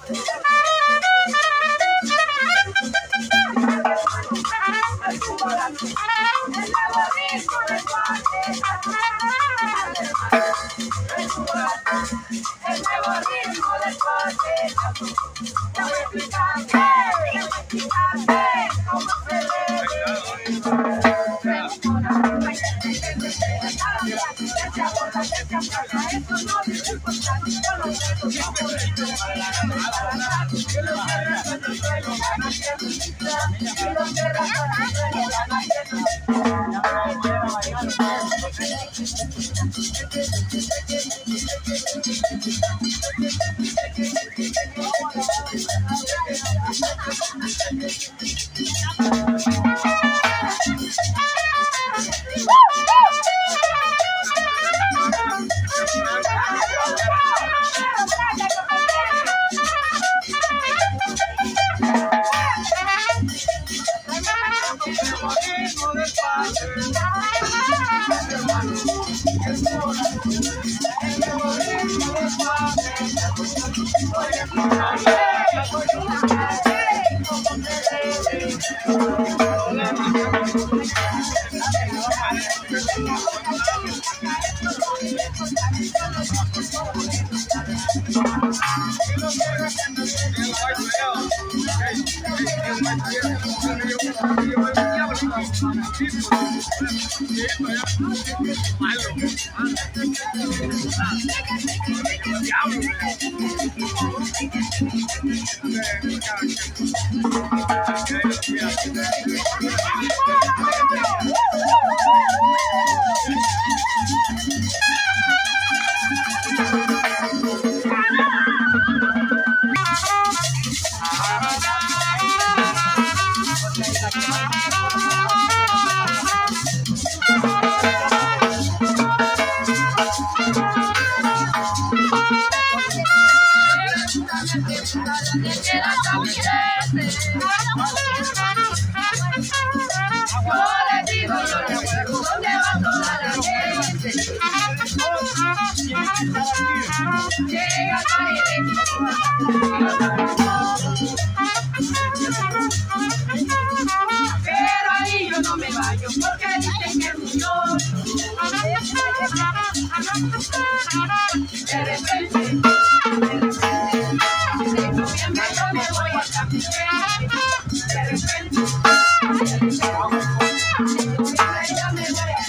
Pero ahí yo no me baño porque dicen que murió. De repente, en noviembre yo me voy a Campeche. De repente, yo me voy a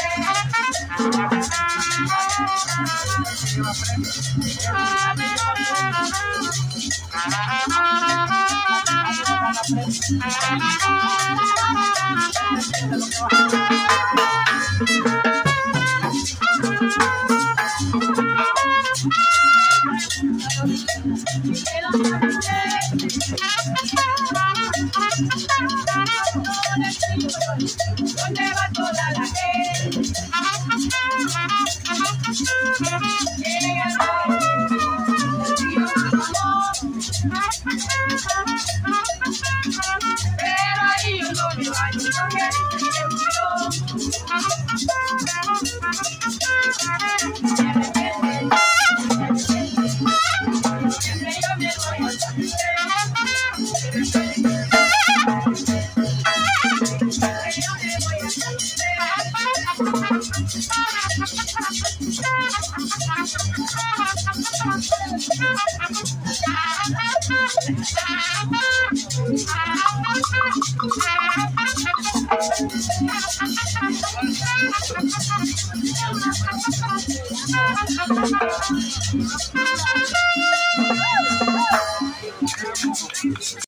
¿dónde va toda la gente? Pero ahí yo no me baño porque dicen que murió. Siempre yo me voy a Campeche.